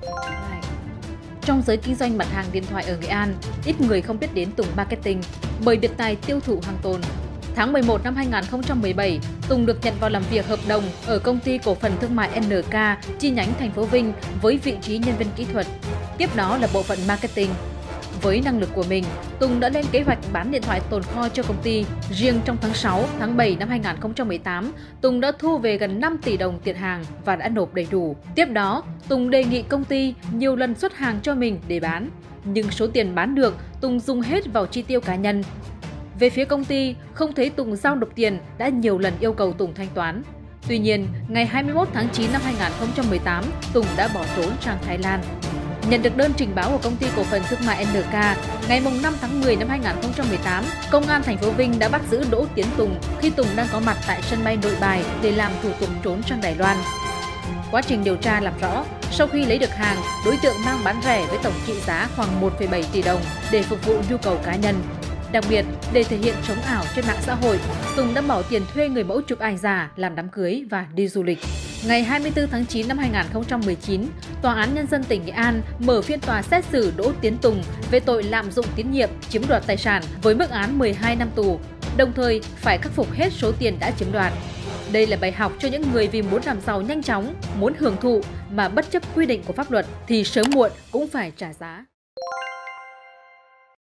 Trong giới kinh doanh mặt hàng điện thoại ở Nghệ An, ít người không biết đến Tùng Marketing bởi biệt tài tiêu thụ hàng tồn. Tháng 11 năm 2017, Tùng được nhận vào làm việc hợp đồng ở công ty cổ phần thương mại NK chi nhánh thành phố Vinh với vị trí nhân viên kỹ thuật. Tiếp đó là bộ phận marketing. Với năng lực của mình, Tùng đã lên kế hoạch bán điện thoại tồn kho cho công ty. Riêng trong tháng 6, tháng 7 năm 2018, Tùng đã thu về gần 5 tỷ đồng tiền hàng và đã nộp đầy đủ. Tiếp đó, Tùng đề nghị công ty nhiều lần xuất hàng cho mình để bán. Nhưng số tiền bán được, Tùng dùng hết vào chi tiêu cá nhân. Về phía công ty, không thấy Tùng giao nộp tiền đã nhiều lần yêu cầu Tùng thanh toán. Tuy nhiên, ngày 21 tháng 9 năm 2018, Tùng đã bỏ trốn sang Thái Lan. Nhận được đơn trình báo của công ty cổ phần thương mại NK, ngày 5 tháng 10 năm 2018, Công an thành phố Vinh đã bắt giữ Đỗ Tiến Tùng khi Tùng đang có mặt tại sân bay Nội Bài để làm thủ tục trốn sang Đài Loan. Quá trình điều tra làm rõ, sau khi lấy được hàng, đối tượng mang bán rẻ với tổng trị giá khoảng 1,7 tỷ đồng để phục vụ nhu cầu cá nhân. Đặc biệt, để thể hiện sống ảo trên mạng xã hội, Tùng đã bỏ tiền thuê người mẫu chụp ảnh giả làm đám cưới và đi du lịch. Ngày 24 tháng 9 năm 2019, Tòa án Nhân dân tỉnh Nghệ An mở phiên tòa xét xử Đỗ Tiến Tùng về tội lạm dụng tín nhiệm, chiếm đoạt tài sản với mức án 12 năm tù, đồng thời phải khắc phục hết số tiền đã chiếm đoạt. Đây là bài học cho những người vì muốn làm giàu nhanh chóng, muốn hưởng thụ mà bất chấp quy định của pháp luật thì sớm muộn cũng phải trả giá.